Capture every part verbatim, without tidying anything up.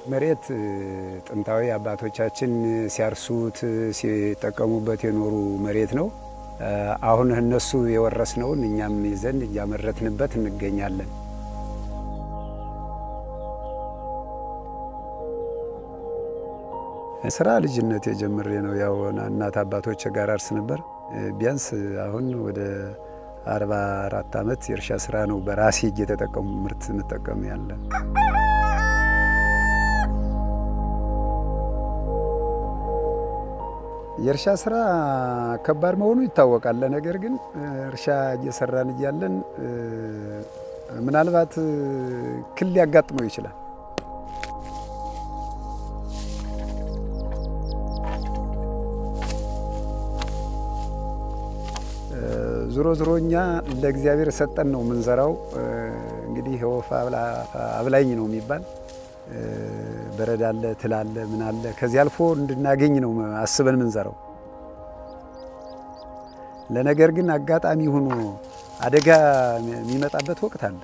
መሬት ጥንታዊ አባቶቻችን ሲያርሱት ሲጠቀሙበት የኖሩ መሬት ነው። አሁን እነሱ የወረስነው እኛም ይዘን ያመረትንበት እንገኛለን። ስራ ልጅነት የጀመረ ነው። ያው እናት አባቶች ጋር አርስ ነበር። ቢያንስ አሁን ወደ አርባ አራት አመት የእርሻ ስራ ነው በራሴ እየተጠቀሙ ምርት መጠቀም ያለ። የእርሻ ስራ ከባድ መሆኑ ይታወቃል። ነገር ግን እርሻ እየሰራን እያለን ምናልባት ክል ሊያጋጥመው ይችላል። ዙሮ ዙሮኛ ለእግዚአብሔር ሰጠን ነው ምንዘራው። እንግዲህ ወፍ አብላኝ ነው የሚባል በረድ አለ ትላለ ምን አለ ከዚህ አልፎ እንድናገኝ ነው አስበን ምንዘራው። ለነገር ግን አጋጣሚ ሆኖ አደጋ የሚመጣበት ወቅት አለ።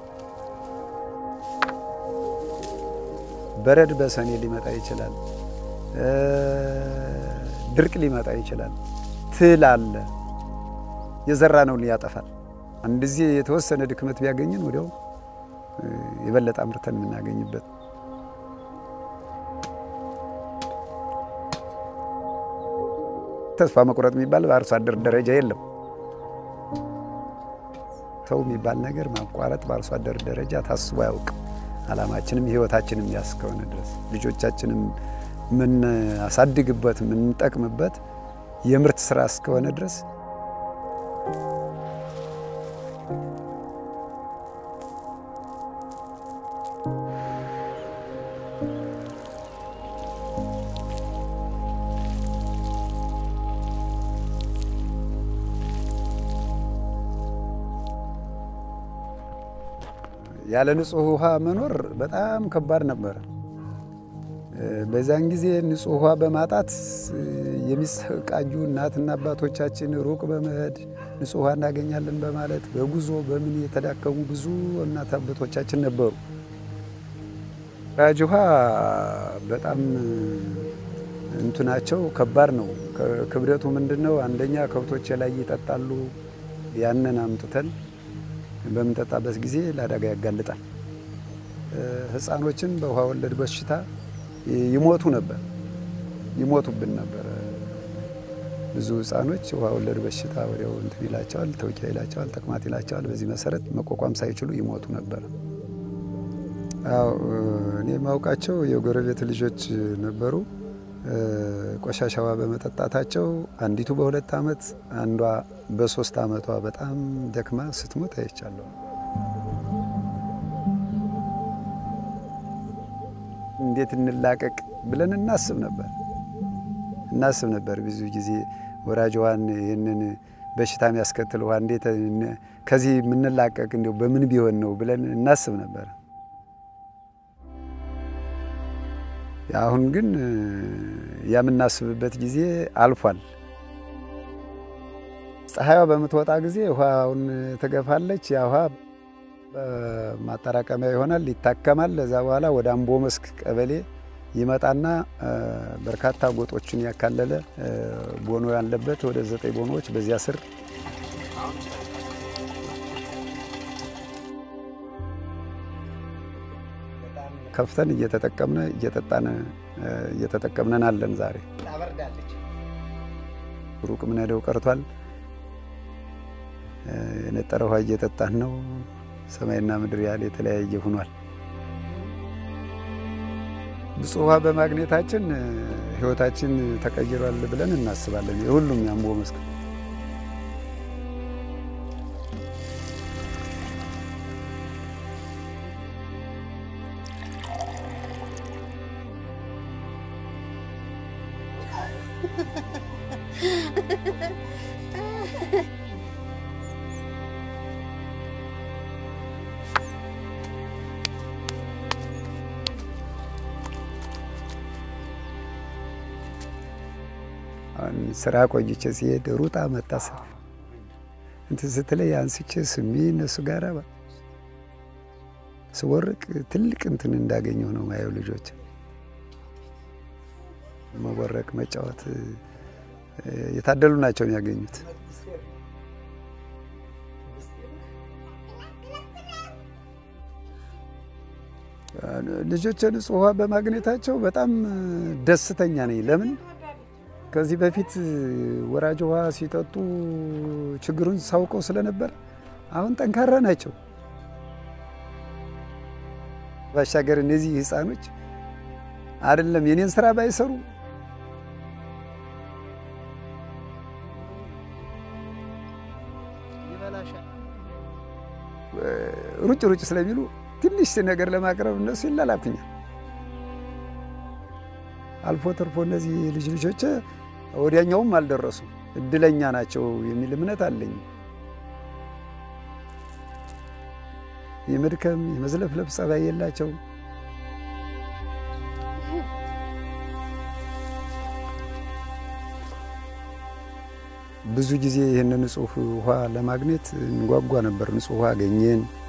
በረድ በሰኔ ሊመጣ ይችላል። ድርቅ ሊመጣ ይችላል። ትል አለ የዘራ ነው ሊያጠፋል። እንደዚህ የተወሰነ ድክመት ቢያገኝን ወዲያው የበለጠ አምርተን እናገኝበት። ተስፋ መቁረጥ የሚባል በአርሶ አደር ደረጃ የለም። ተው የሚባል ነገር ማቋረጥ በአርሶ አደር ደረጃ ታስቦ አያውቅም። አላማችንም ህይወታችንም ያስከሆነ ድረስ ልጆቻችንም ምን አሳድግበት ምን ጠቅምበት የምርት ስራ እስከሆነ ድረስ ያለ ንጹህ ውሃ መኖር በጣም ከባድ ነበር። በዛን ጊዜ ንጹህ ውሃ በማጣት የሚሰቃዩ እናትና አባቶቻችን ሩቅ በመሄድ ንጹህ ውሃ እናገኛለን በማለት በጉዞ በምን የተዳከሙ ብዙ እናት አባቶቻችን ነበሩ። ወራጅ ውሃ በጣም እንትናቸው ከባድ ነው። ክብደቱ ምንድነው? አንደኛ ከብቶች ላይ ይጠጣሉ። ያንን አምጥተን በመንጠጣበት ጊዜ ለአደጋ ያጋልጣል። ህፃኖችን በውሃ ወለድ በሽታ ይሞቱ ነበር ይሞቱብን ነበር። ብዙ ህፃኖች ውሃ ወለድ በሽታ ወዲያው እንትን ይላቸዋል፣ ተውቂያ ይላቸዋል፣ ተቅማጥ ይላቸዋል። በዚህ መሰረት መቋቋም ሳይችሉ ይሞቱ ነበር። አው እኔ ማውቃቸው የጎረቤት ልጆች ነበሩ። ቆሻሻዋ በመጠጣታቸው አንዲቱ በሁለት አመት አንዷ በሶስት አመቷ በጣም ደክማ ስትሞት አይቻለሁ። እንዴት እንላቀቅ ብለን እናስብ ነበር እናስብ ነበር ብዙ ጊዜ ወራጅዋን ይሄንን በሽታም ያስከትለው እንዴት ከዚህ ምንላቀቅ እንደው በምን ቢሆን ነው ብለን እናስብ ነበር። አሁን ግን ያምናስብበት ጊዜ አልፏል። ፀሐይዋ በመትወጣ ጊዜ ውሃውን ተገፋለች። ያ ውሃ ማጣራቀሚያ ይሆናል፣ ይታከማል። ለዛ በኋላ ወደ አምቦመስክ ቀበሌ ይመጣና በርካታ ጎጦችን ያካለለ ቦኖ ያለበት ወደ ዘጠኝ ቦኖዎች በዚያ ስር ከፍተን እየተጠቀምነ እየተጣነ እየተጠቀምነን አለን። ዛሬ ታበርዳለች። ሩቅ ምን ሄደው ቀርቷል። የነጠረ ውሃ እየተጣን ነው። ሰማይና ምድር ያለ የተለያየ ሆኗል። ንጹህ ውሃ በማግኘታችን ህይወታችን ተቀይሯል ብለን እናስባለን። የሁሉም የአምቦመስክ ስራ ቆይቼ ሲሄድ ሩጣ መጣሰ እንት ስትለይ አንስቼ ስሚ እነሱ ጋር ስወርቅ ትልቅ እንትን እንዳገኘው ነው ማየው ልጆች መወረቅ መጫወት የታደሉ ናቸው የሚያገኙት ልጆች ንጹህ ውሃ በማግኘታቸው በጣም ደስተኛ ነኝ ለምን ከዚህ በፊት ወራጅ ውሃ ሲጠጡ ችግሩን ሳውቀው ስለነበር አሁን ጠንካራ ናቸው ባሻገር እነዚህ ህፃኖች አይደለም የኔን ስራ ባይሰሩ ሩጭ ሩጭ ስለሚሉ ትንሽ ነገር ለማቅረብ እነሱ ይላላኩኛል አልፎ ተርፎ እነዚህ ልጅ ልጆች ወዲያኛውም አልደረሱ እድለኛ ናቸው የሚል እምነት አለኝ የመድከም የመዝለፍለፍ ጸባይ የላቸው ብዙ ጊዜ ይሄንን ንጹህ ውሃ ለማግኘት እንጓጓ ነበር ንጹህ ውሃ አገኘን